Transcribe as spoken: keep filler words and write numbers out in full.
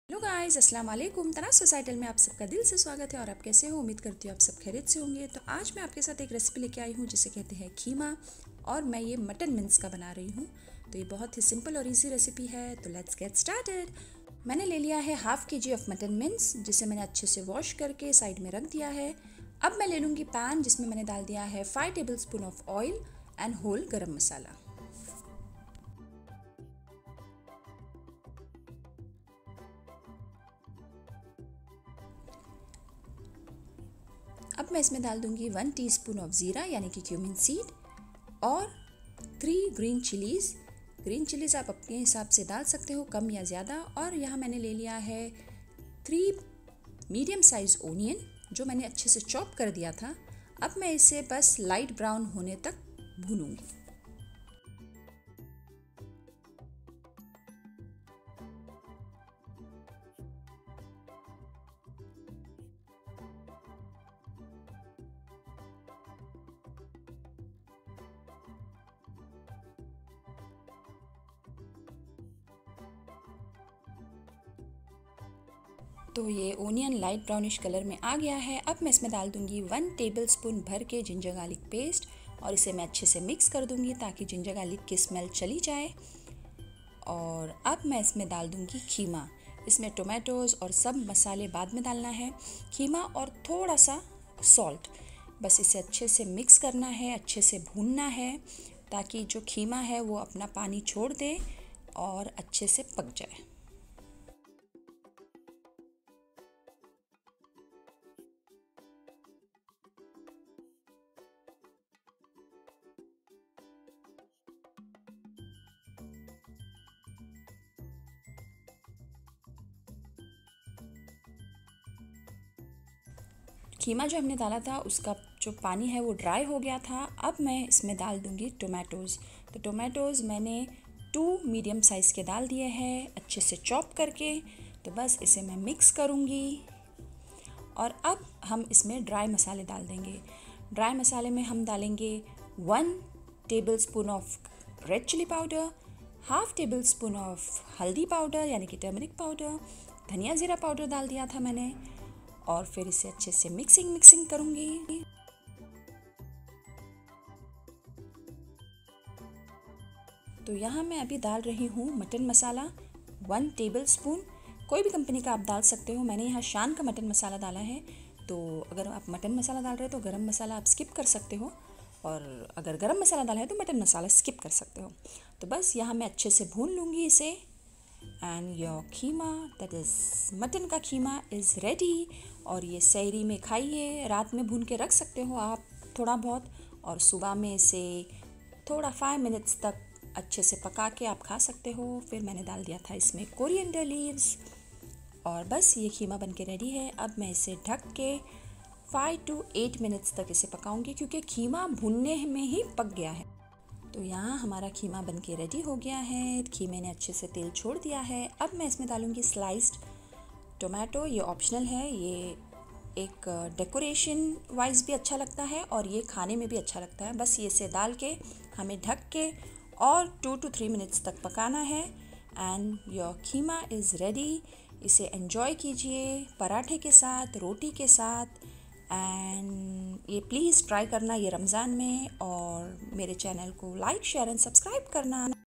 Hello guys, अस्सलाम वालेकुम। तनाज़ societal में आप सबका दिल से स्वागत है। और आप कैसे हो? उम्मीद करती हूँ आप सब खैरियत से होंगे। तो आज मैं आपके साथ एक रेसिपी लेके आई हूँ जिसे कहते हैं खीमा, और मैं ये मटन मिन्स का बना रही हूँ। तो ये बहुत ही सिंपल और इजी रेसिपी है। तो लेट्स गेट स्टार्टेड। मैंने ले लिया है हाफ के जी ऑफ मटन मिन्स, जिसे मैंने अच्छे से वॉश करके साइड में रख दिया है। अब मैं ले लूँगी पैन, जिसमें मैंने डाल दिया है five tablespoon of oil and whole garam masala. अब मैं इसमें डाल दूंगी वन टीस्पून ऑफ ज़ीरा यानी कि क्यूमिन सीड, और three green chillies. Green chillies आप अपने हिसाब से डाल सकते हो, कम या ज़्यादा। और यहाँ मैंने ले लिया है थ्री मीडियम साइज़ ओनियन, जो मैंने अच्छे से चॉप कर दिया था। अब मैं इसे बस लाइट ब्राउन होने तक भूनूंगी। तो ये ओनियन लाइट ब्राउनिश कलर में आ गया है। अब मैं इसमें डाल दूंगी वन टेबलस्पून भर के जिंजर गार्लिक पेस्ट, और इसे मैं अच्छे से मिक्स कर दूंगी ताकि जिंजर गार्लिक की स्मेल चली जाए। और अब मैं इसमें डाल दूंगी खीमा। इसमें टोमेटोज़ और सब मसाले बाद में डालना है। खीमा और थोड़ा सा सॉल्ट, बस इसे अच्छे से मिक्स करना है, अच्छे से भूनना है ताकि जो खीमा है वो अपना पानी छोड़ दे और अच्छे से पक जाए। कीमा जो हमने डाला था उसका जो पानी है वो ड्राई हो गया था। अब मैं इसमें डाल दूंगी टोमेटोज़। तो टोमेटोज़ मैंने टू मीडियम साइज़ के डाल दिए हैं अच्छे से चॉप करके। तो बस इसे मैं मिक्स करूंगी। और अब हम इसमें ड्राई मसाले डाल देंगे। ड्राई मसाले में हम डालेंगे one tablespoon of red chilli powder, half tablespoon of haldi powder यानी कि टर्मरिक पाउडर, धनिया ज़ीरा पाउडर डाल दिया था मैंने। और फिर इसे अच्छे से मिक्सिंग मिक्सिंग करूंगी। तो यहाँ मैं अभी डाल रही हूँ mutton masala one tablespoon. कोई भी कंपनी का आप डाल सकते हो। मैंने यहाँ शान का मटन मसाला डाला है। तो अगर आप मटन मसाला डाल रहे हो तो गरम मसाला आप स्किप कर सकते हो, और अगर गरम मसाला डाला है तो मटन मसाला स्किप कर सकते हो। तो बस यहाँ मैं अच्छे से भून लूँगी इसे। And your keema, that is mutton का खीमा, इज़ रेडी। और ये सहरी में खाइए। रात में भून के रख सकते हो आप थोड़ा बहुत, और सुबह में इसे थोड़ा फाइव मिनट्स तक अच्छे से पका के आप खा सकते हो। फिर मैंने डाल दिया था इसमें कोरिएंडर लीव्स, और बस ये खीमा बन के रेडी है। अब मैं इसे ढक के फाइव टू एट मिनट्स तक इसे पकाऊंगी, क्योंकि खीमा भुनने में ही पक गया है। तो यहाँ हमारा खीमा बन के रेडी हो गया है। खीमे ने अच्छे से तेल छोड़ दिया है। अब मैं इसमें डालूँगी स्लाइस्ड टोमेटो। ये ऑप्शनल है, ये एक डेकोरेशन वाइज भी अच्छा लगता है और ये खाने में भी अच्छा लगता है। बस ये इसे डाल के हमें ढक के और टू टू थ्री मिनट्स तक पकाना है। And your keema is ready. इसे एंजॉय कीजिए पराठे के साथ, रोटी के साथ। एंड ये प्लीज़ ट्राई करना ये रमज़ान में, और मेरे चैनल को लाइक शेयर एंड सब्सक्राइब करना।